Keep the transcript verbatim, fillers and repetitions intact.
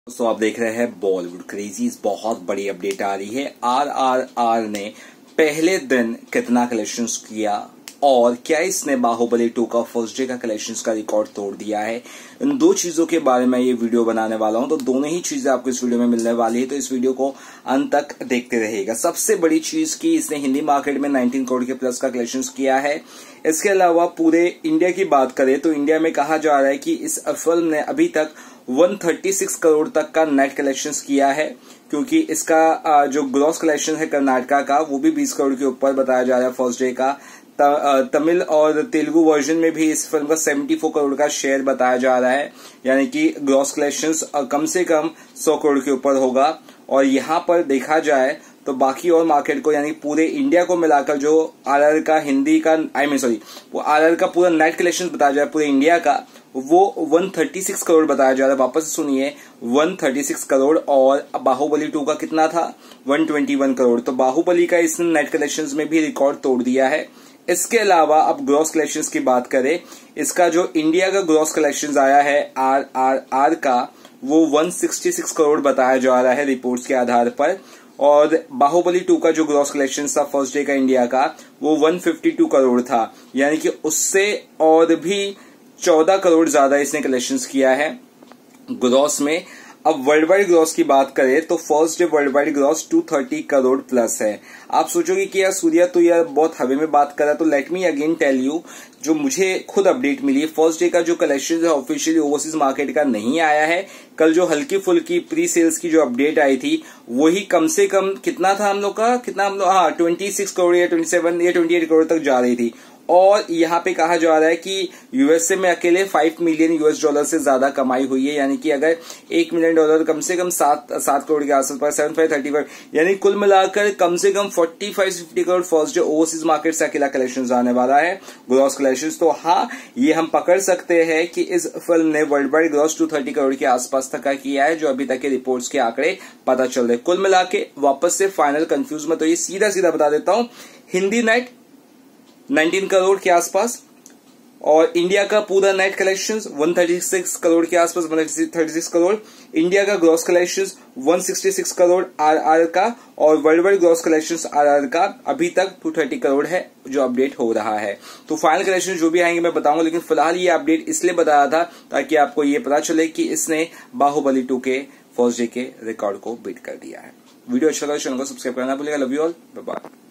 दोस्तों आप देख रहे हैं बॉलीवुड क्रेजीज। बहुत बड़ी अपडेट आ रही है। आर आर आर ने पहले दिन कितना कलेक्शंस किया और क्या इसने बाहुबली टू का फर्स्ट डे का कलेक्शंस का रिकॉर्ड तोड़ दिया है, इन दो चीजों के बारे में ये वीडियो बनाने वाला हूं। तो दोनों ही चीजें आपको इस वीडियो में मिलने वाली है, तो इस वीडियो को अंत तक देखते रहिएगा। सबसे बड़ी चीज की इसने हिंदी मार्केट में उन्नीस करोड़ के प्लस का कलेक्शंस किया है। इसके अलावा पूरे इंडिया की बात करें तो इंडिया में कहा जा रहा है कि इस फिल्म ने अभी तक एक सौ छत्तीस करोड़ तक का नेट कलेक्शंस किया है, क्योंकि इसका जो ग्रॉस कलेक्शन है कर्नाटका का वो भी बीस करोड़ के ऊपर बताया जा रहा है फर्स्ट डे का। तमिल और तेलुगु वर्जन में भी इस फिल्म का चौहत्तर करोड़ का शेयर बताया जा रहा है, यानी कि ग्रॉस कलेक्शंस कम से कम सौ करोड़ के ऊपर होगा। और यहाँ पर देखा जाए तो बाकी और मार्केट को यानी पूरे इंडिया को मिलाकर जो आरआर का हिंदी का आई मीन सॉरी वो आरआर का पूरा नेट कलेक्शन बताया जाए पूरे इंडिया का, वो एक सौ छत्तीस करोड़ बताया जा रहा है। वापस सुनिए, एक सौ छत्तीस करोड़। और बाहुबली टू का कितना था? एक सौ इक्कीस करोड़। तो बाहुबली का इसने नेट कलेक्शंस में भी रिकॉर्ड तोड़ दिया है। इसके अलावा अब ग्रॉस कलेक्शंस की बात करें, इसका जो इंडिया का ग्रॉस कलेक्शंस आया है आर आर आर का, वो एक सौ छियासठ करोड़ बताया जा रहा है रिपोर्ट्स के आधार पर। और बाहुबली टू का जो ग्रॉस कलेक्शन था फर्स्ट डे का इंडिया का, वो एक सौ बावन करोड़ था, यानी कि उससे और भी चौदह करोड़ ज्यादा इसने कलेक्शंस किया है ग्रॉस में। अब वर्ल्ड वाइड ग्रॉस की बात करें तो first day worldwide gross दो सौ तीस करोड़ प्लस है। आप सोचोगे कि यार सूर्या तो यार बहुत हवे में बात कर रहा है, तो let me again tell you, जो मुझे खुद अपडेट मिली, फर्स्ट डे का जो कलेक्शन है ऑफिशियली ओवरसीज मार्केट का नहीं आया है। कल जो हल्की फुल्की प्री सेल्स की जो अपडेट आई थी वही कम से कम कितना था हम लोग का, कितना हम लोग हाँ छब्बीस करोड़ या सत्ताईस या अट्ठाईस करोड़ तक जा रही थी। और यहाँ पे कहा जा रहा है कि यूएसए में अकेले पांच मिलियन यूएस डॉलर से ज्यादा कमाई हुई है, यानी कि अगर एक मिलियन डॉलर कम से कम सात सात करोड़ के आसपास सेवन फाइव थर्टी फाइव यानी कुल मिलाकर कम से कम forty five fifty crore first day overseas market से अकेला कलेक्शन आने वाला है ग्रॉस कलेक्शन। तो हाँ, ये हम पकड़ सकते हैं कि इस फिल्म ने worldwide gross two thirty crore के आसपास तक का किया है, जो अभी तक के रिपोर्ट्स के आंकड़े पता चल रहे। कुल मिला के वापस से फाइनल कंफ्यूज मत, तो ये सीधा सीधा बता देता हूं, हिंदी नेट उन्नीस करोड़ के आसपास और इंडिया का पूरा नेट कलेक्शंस एक सौ छत्तीस करोड़ के आसपास, एक सौ छत्तीस करोड़। इंडिया का ग्रॉस कलेक्शंस एक सौ छियासठ करोड़ आरआर का, और worldwide gross collections RR का अभी तक दो सौ तीस करोड़ है जो अपडेट हो रहा है। तो फाइनल कलेक्शन जो भी आएंगे मैं बताऊंगा, लेकिन फिलहाल ये अपडेट इसलिए बताया था ताकि आपको ये पता चले कि इसने बाहुबली टू के फर्स्ट डे के रिकॉर्ड को बीट कर दिया है। वीडियो अच्छा लगा तो चैनल को सब्सक्राइब करना भूलिएगा। Love you all, bye bye.